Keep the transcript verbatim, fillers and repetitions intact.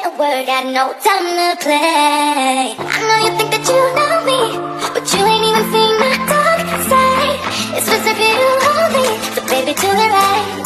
a word, got no time to play. I know you think that you know me, but you ain't even seen my dark side. It's just if you hold me, so baby, do it right.